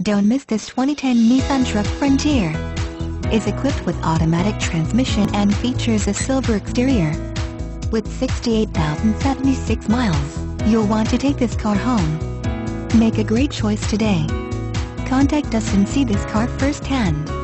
Don't miss this 2010 Nissan Truck Frontier. It's equipped with automatic transmission and features a silver exterior. With 68,076 miles, you'll want to take this car home. Make a great choice today. Contact us and see this car firsthand.